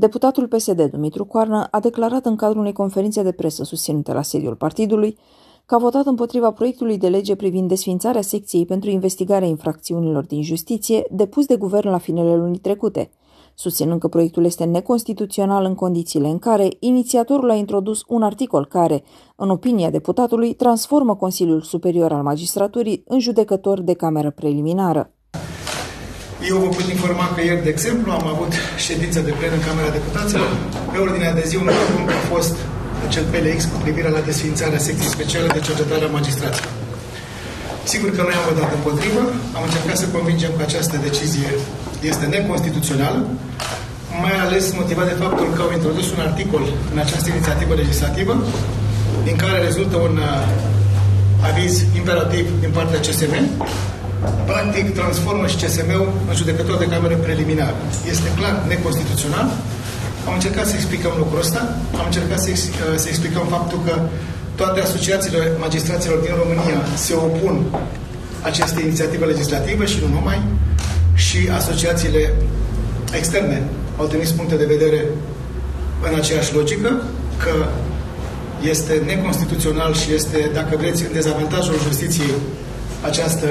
Deputatul PSD, Dumitru Coarnă, a declarat în cadrul unei conferințe de presă susținute la sediul partidului că a votat împotriva proiectului de lege privind desființarea secției pentru investigarea infracțiunilor din justiție depus de guvern la finele lunii trecute, susținând că proiectul este neconstituțional în condițiile în care inițiatorul a introdus un articol care, în opinia deputatului, transformă Consiliul Superior al Magistraturii în judecător de cameră preliminară. Eu vă pot informa că ieri, de exemplu, am avut ședință de plen în Camera Deputaților. Pe ordinea de zi, un punct a fost acel PLX cu privire la desființarea secției speciale de cercetare a magistraților. Sigur că noi am votat împotrivă, am încercat să convingem că această decizie este neconstituțională, mai ales motivat de faptul că au introdus un articol în această inițiativă legislativă, din care rezultă un aviz imperativ din partea CSM. Practic, transformă și CSM-ul în judecător de cameră preliminară. Este clar neconstituțional. Am încercat să explicăm lucrul ăsta. Am încercat să explicăm faptul că toate asociațiile magistraților din România se opun acestei inițiative legislative și nu numai. Și asociațiile externe au trimis puncte de vedere în aceeași logică, că este neconstituțional și este, dacă vreți, în dezavantajul justiției această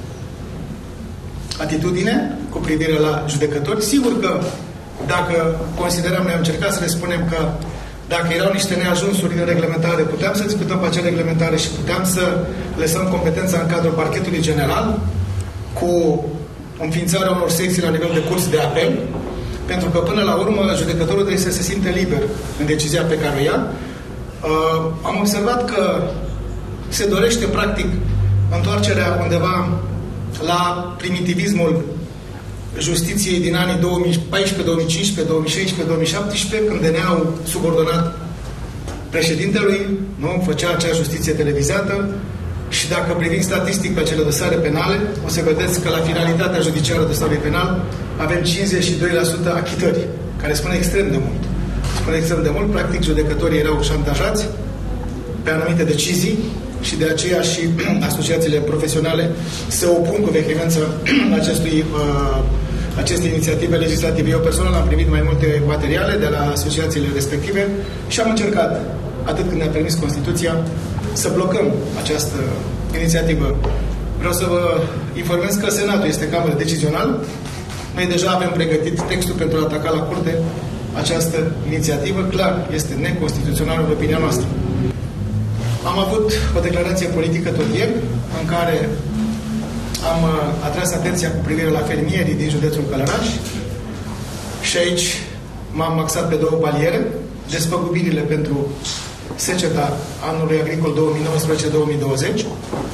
atitudine cu privire la judecători. Sigur că dacă considerăm, noi am încercat să le spunem că dacă erau niște neajunsuri în reglementare, puteam să discutăm pe acea reglementare și puteam să lăsăm competența în cadrul parchetului general cu înființarea unor secții la nivel de curs de apel, pentru că până la urmă judecătorul trebuie să se simte liber în decizia pe care o ia. Am observat că se dorește practic întoarcerea undeva la primitivismul justiției din anii 2014, 2015, 2016, 2017, când DNA-ul subordonat președintelui, nu? Făcea acea justiție televizată și dacă privim statistic pe acele dosare penale, o să vedeți că la finalitatea judiciară dosarului penal avem 52% achitări, care spune extrem de mult. Spune extrem de mult, practic judecătorii erau șantajați pe anumite decizii și de aceea și asociațiile profesionale se opun cu vehemență aceste inițiative legislative. Eu personal am primit mai multe materiale de la asociațiile respective și am încercat, atât când ne-a permis Constituția, să blocăm această inițiativă. Vreau să vă informez că Senatul este cameră decizională. Noi deja avem pregătit textul pentru a ataca la curte această inițiativă. Clar, este neconstituțională în opinia noastră. Am avut o declarație politică tot ieri, în care am atras atenția cu privire la fermierii din județul Călăraș și aici m-am axat pe două paliere: despăgubirile pentru seceta anului agricol 2019-2020.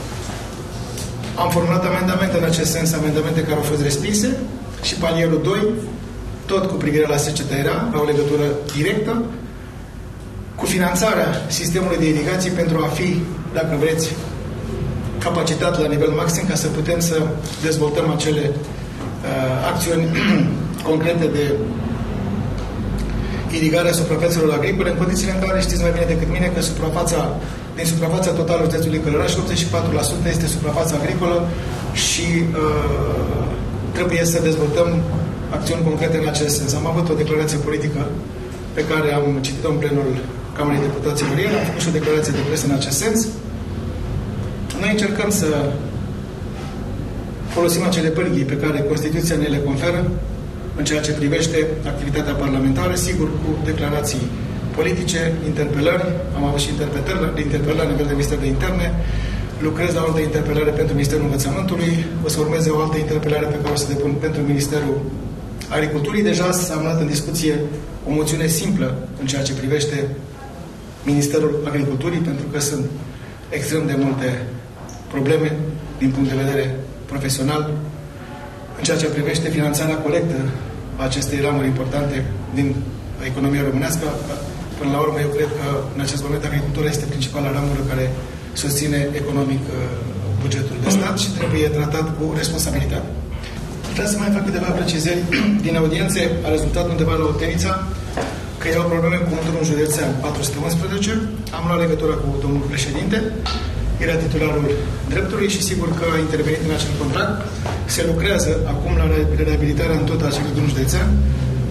Am formulat amendamente în acest sens, amendamente care au fost respinse, și palierul 2, tot cu privire la secetă, era la o legătură directă cu finanțarea sistemului de irigații pentru a fi, dacă vreți, capacitat la nivel maxim ca să putem să dezvoltăm acele acțiuni concrete de irigare a suprafețelor agricole, în condițiile în care știți mai bine decât mine că din suprafața totală județului Călăraș, 84% este suprafața agricolă și trebuie să dezvoltăm acțiuni concrete în acest sens. Am avut o declarație politică pe care am citit-o în plenul Camerei Deputaților ieri, am făcut și o declarație de presă în acest sens. Noi încercăm să folosim acele pârghii pe care Constituția ne le conferă în ceea ce privește activitatea parlamentară, sigur cu declarații politice, interpelări. Am avut și interpelări la nivel de Minister de Interne. Lucrez la o altă interpelare pentru Ministerul Învățământului. O să urmeze o altă interpelare pe care o să depun pentru Ministerul Agriculturii. Deja s-a amânat în discuție o moțiune simplă în ceea ce privește Ministerul Agriculturii, pentru că sunt extrem de multe probleme din punct de vedere profesional în ceea ce privește finanțarea corectă a acestei ramuri importante din economia românească. Până la urmă, eu cred că în acest moment agricultura este principala ramură care susține economic bugetul de stat și trebuie tratat cu responsabilitate. Vreau să mai fac câteva precizări. Din audiențe a rezultat undeva la Otenița că erau probleme cu un drum județean 411. Am luat legătura cu domnul președinte, era titularul dreptului și sigur că a intervenit în acel contract. Se lucrează acum la reabilitarea în tot acel drum județean.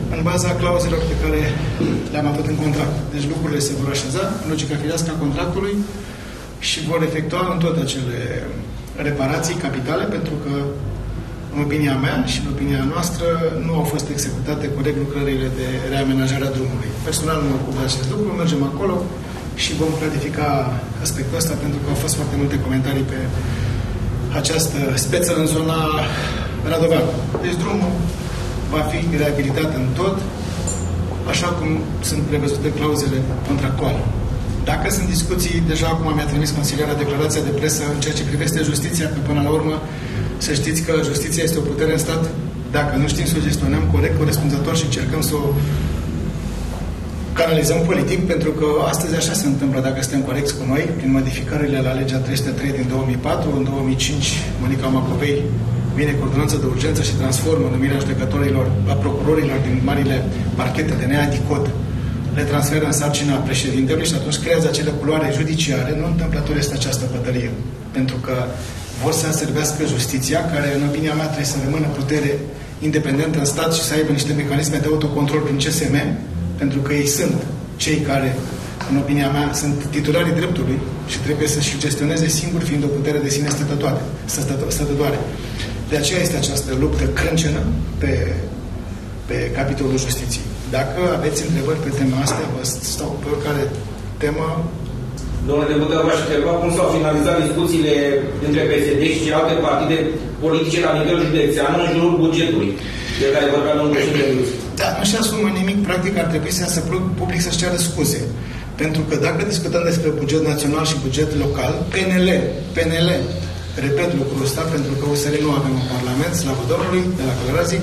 în baza clauzelor pe care le-am avut în contract. Deci lucrurile se vor așeza în logica firească a contractului și vor efectua în toate acele reparații capitale, pentru că, în opinia mea și în opinia noastră, nu au fost executate corect lucrările de reamenajare a drumului. Personal nu mă ocup de acest lucru, mergem acolo și vom clarifica aspectul ăsta, pentru că au fost foarte multe comentarii pe această speță în zona Radovan. Deci drumul va fi reabilitat în tot, așa cum sunt prevăzute clauzele contractuale. Dacă sunt discuții, deja acum mi-a trimis consilierea declarația de presă în ceea ce privește justiția, că până la urmă să știți că justiția este o putere în stat. Dacă nu știm să o gestionăm corect, corespunzător și încercăm să o canalizăm politic, pentru că astăzi așa se întâmplă dacă suntem corecți cu noi, prin modificările la legea 303 din 2004, în 2005 Monica Macovei vine cu ordonanță de urgență și transformă numirea judecătorilor, a procurorilor din marile parchete de neadicot, le transferă în sarcina președintelui și atunci creează acele culoare judiciare. Nu întâmplător este această bătălie, pentru că vor să servească justiția, care, în opinia mea, trebuie să rămână putere independentă în stat și să aibă niște mecanisme de autocontrol prin CSM, pentru că ei sunt cei care, în opinia mea, sunt titularii dreptului și trebuie să-și gestioneze singur, fiind o putere de sine stătătoare. De aceea este această luptă crâncenă pe capitolul justiției. Dacă aveți întrebări pe tema asta, vă stau pe oricare temă. Domnule deputat, v-aș întreba cum s-au finalizat discuțiile între PSD și celelalte partide politice la nivel județean în jurul bugetului, de care vorbea domnul președinte. Da, nu-și asumă nimic. Practic ar trebui să iasă public să-și ceară scuze. Pentru că dacă discutăm despre buget național și buget local, PNL, repet lucrul ăsta, pentru că USR nu avem în Parlament, slavă Domnului, de la Călărazic,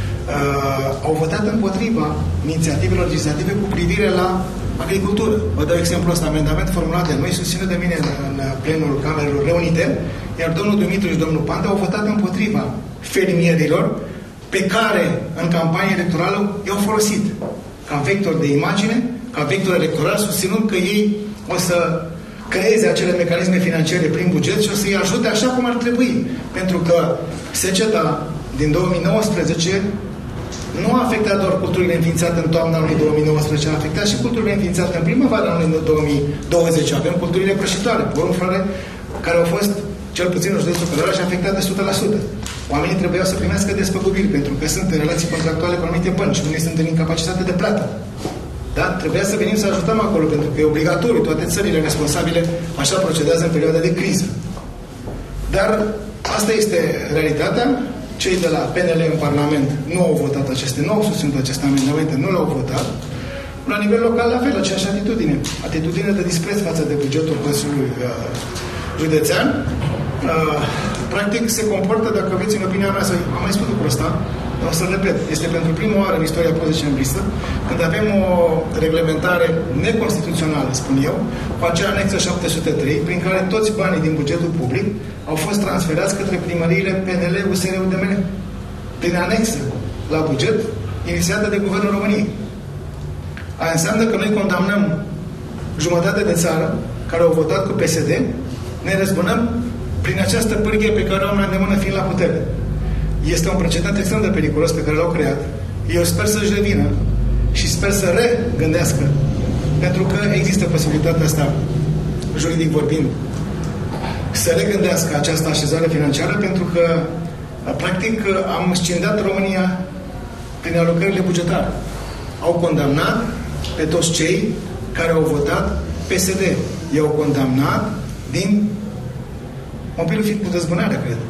au votat împotriva inițiativelor legislative cu privire la agricultură. Vă dau exemplu ăsta, amendament formulat de noi, susținut de mine în plenul Camerelor Reunite, iar domnul Dumitru și domnul Panda au votat împotriva fermierilor pe care în campanie electorală i-au folosit ca vector de imagine, ca vector electoral, susținând că ei o să creeze acele mecanisme financiare prin buget și o să-i ajute așa cum ar trebui. Pentru că seceta din 2019 nu a afectat doar culturile înființate în toamna anului 2019, a afectat și culturile înființate în primăvara anului 2020. Avem culturile prășitoare, porumflore, care au fost, cel puțin în județul Călăraș, afectate 100%. Oamenii trebuiau să primească despăgubiri, pentru că sunt în relații contractuale cu anumite bănci, unii sunt în incapacitate de plată. Da? Trebuia să venim să ajutăm acolo, pentru că e obligatoriu, toate țările responsabile așa procedează în perioada de criză. Dar asta este realitatea. Cei de la PNL în Parlament nu au votat nu au susținut aceste amendamente, nu le-au votat. La nivel local, la fel, aceeași atitudine. Atitudine de dispreț față de bugetul Consiliului Județean. Practic se comportă, dacă aveți în opinia mea, am mai spus lucrul ăsta, o să repet, este pentru prima oară în istoria post-decembristă când avem o reglementare neconstituțională, spun eu, cu acea anexă 703, prin care toți banii din bugetul public au fost transferați către primăriile PNL, USR, UDMR. Prin anexă la buget inițiată de Guvernul României. Aia înseamnă că noi condamnăm jumătate de țară care au votat cu PSD, ne răzbunăm prin această pârghie pe care o am la îndemână fiind la putere. Este un precedent extrem de periculos pe care l-au creat. Eu sper să-și revină și sper să regândească, pentru că există posibilitatea asta, juridic vorbind, să regândească această așezare financiară, pentru că, practic, am scindat România prin alocările bugetare. Au condamnat pe toți cei care au votat PSD. I-au condamnat din mobilul fi cu dezbunarea, cred.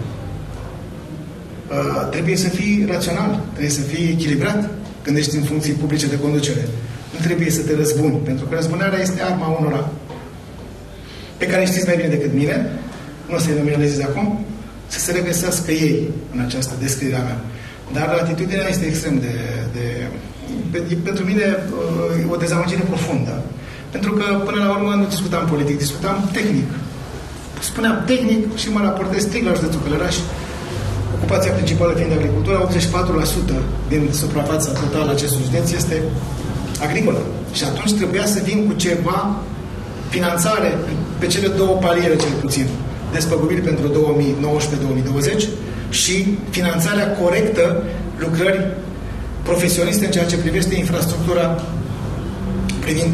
Trebuie să fii rațional, trebuie să fii echilibrat când ești în funcții publice de conducere. Nu trebuie să te răzbuni, pentru că răzbunarea este arma unora pe care știți mai bine decât mine, nu o să-i nominalizez acum, să se regăsească ei în această descriere a mea. Dar atitudinea este extrem pentru mine o dezamăgire profundă. Pentru că, până la urmă, nu discutam politic, discutam tehnic. Spuneam tehnic și mă raportez strict la județul Călăraș, ocupația principală fiind agricultura, 84% din suprafața totală a acestui județ este agricolă. Și atunci trebuia să vin cu ceva finanțare pe cele două paliere, cel puțin. Despăgubiri pentru 2019-2020 și finanțarea corectă lucrări profesioniste în ceea ce privește infrastructura privind,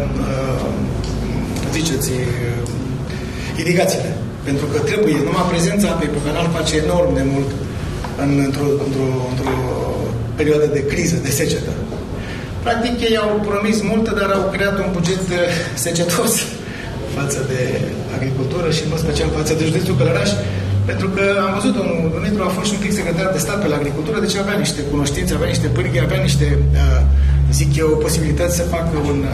irigațiile. Pentru că trebuie, numai prezența apei pe canal face enorm de mult într-o perioadă de criză, de secetă. Practic, ei au promis multe, dar au creat un buget secetos față de agricultură și, în mod special, față de județul Călăraș, pentru că am văzut, domnul Dumitru a fost și un pic secretar de stat pe la agricultură, deci avea niște cunoștințe, avea niște pârghii, avea niște, zic eu, posibilități să facă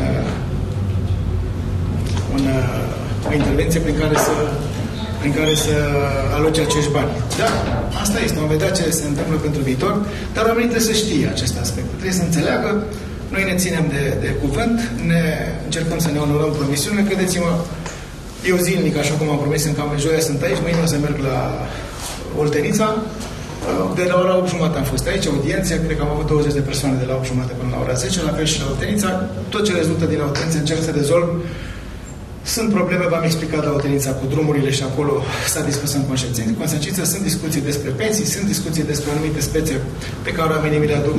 o intervenție prin care să aloce acești bani. Da, asta este. Vom vedea ce se întâmplă pentru viitor, dar oamenii trebuie să știe acest aspect. Trebuie să înțeleagă. Noi ne ținem de cuvânt, încercăm să ne onorăm promisiunile. Credeți-mă, eu zilnic, așa cum am promis în cam joia, sunt aici, mâine o să merg la Oltenița. De la ora 8:30 am fost aici, audiență, cred că am avut 20 de persoane de la 8:30 până la ora 10, la fel și la Oltenița. Tot ce rezultă din audiență încerc să rezolv. Sunt probleme, v-am explicat la Oltenița cu drumurile și acolo s-a discutat în consecință. Sunt discuții despre pensii, sunt discuții despre anumite spețe pe care oamenii mi le aduc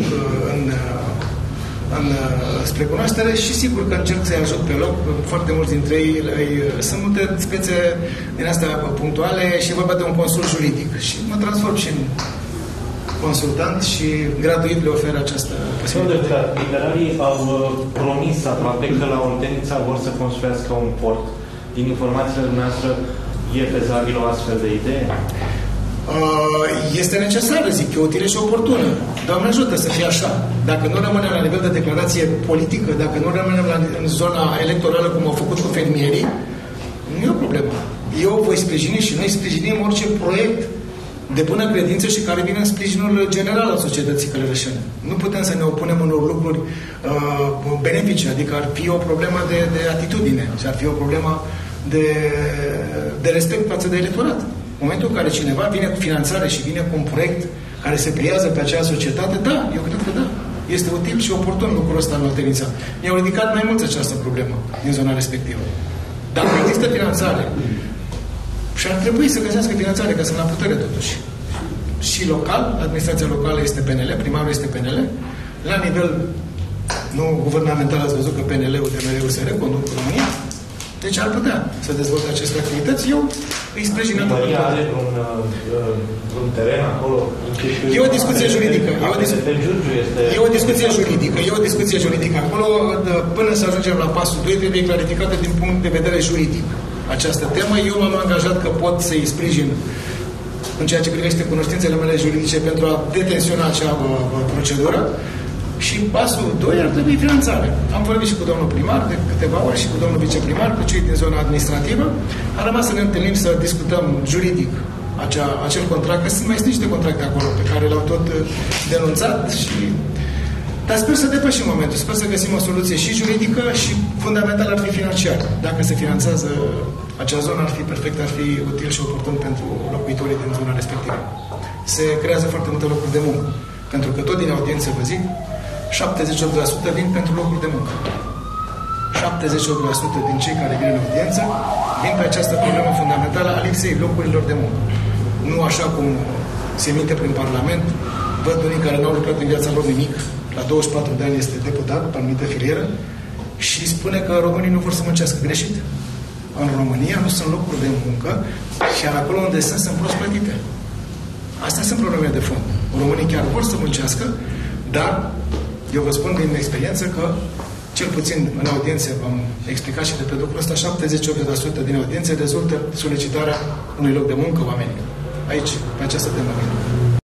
spre cunoaștere și sigur că încerc să-i ajut pe loc. Foarte mulți dintre ei sunt multe spețe din astea punctuale și e vorba de un consult juridic. Și mă transform și în consultant și gratuit le oferă această posibilitate. Liberalii au promis aproape că la Oltenița vor să construiască un port. Din informațiile dumneavoastră, e fezabilă o astfel de idee? Este necesară, zic eu, utilă și oportună. Doamne ajută să fie așa. Dacă nu rămânem la nivel de declarație politică, dacă nu rămânem în zona electorală cum au făcut cu fermierii, nu e o problemă. Eu voi sprijini și noi sprijinim orice proiect de bună credință și care vine în sprijinul general al societății călărășene. Nu putem să ne opunem unor lucruri benefice, adică ar fi o problemă de atitudine și ar fi o problemă de respect față de electorat. În momentul în care cineva vine cu finanțare și vine cu un proiect care se pliază pe acea societate, da, eu cred că da. Este util și oportun lucrul ăsta în Oltenița. Mi-au ridicat mai mulți această problemă din zona respectivă. Dacă există finanțare și ar trebui să găsească finanțare, că sunt la putere totuși. Și local, administrația locală este PNL, primarul este PNL. La nivel nu guvernamental ați văzut că PNL-ul, DMR-ul se reconduc în România. Deci ar putea să dezvolte aceste activități. Eu îi sprijin în toată. Are un teren acolo? E o discuție juridică. E o discuție juridică. Acolo, până să ajungem la pasul 2, trebuie clarificată din punct de vedere juridic această temă. Eu m-am angajat că pot să-i sprijin în ceea ce privește cunoștințele mele juridice pentru a detensiona acea procedură. Și pasul 2 ar trebui finanțare. Am vorbit și cu domnul primar de câteva ori și cu domnul viceprimar, cu cei din zona administrativă. A rămas să ne întâlnim să discutăm juridic acel contract, că mai sunt niște contracte acolo pe care le-au tot denunțat și... Dar sper să depășim momentul, sper să găsim o soluție și juridică și fundamental ar fi financiar. Dacă se finanțează acea zonă, ar fi perfect, ar fi util și oportun pentru locuitorii din zona respectivă. Se creează foarte multe locuri de muncă. Pentru că tot din audiență vă zic, 78% vin pentru locuri de muncă. 78% din cei care vin în audiență vin pe această problemă fundamentală a lipsei locurilor de muncă. Nu așa cum se minte prin Parlament, văd unii care n-au lucrat în viața lor nimic, la 24 de ani este deputat pe anumită filieră și spune că românii nu vor să muncească. Greșit. În România nu sunt locuri de muncă și acolo unde sunt prost plătite. Astea sunt probleme de fond. Românii chiar vor să muncească, dar eu vă spun din experiență că cel puțin în audiențe v-am explicat și de pe lucrul ăsta, 78% din audiențe rezultă solicitarea unui loc de muncă oamenilor. Aici, pe această temă.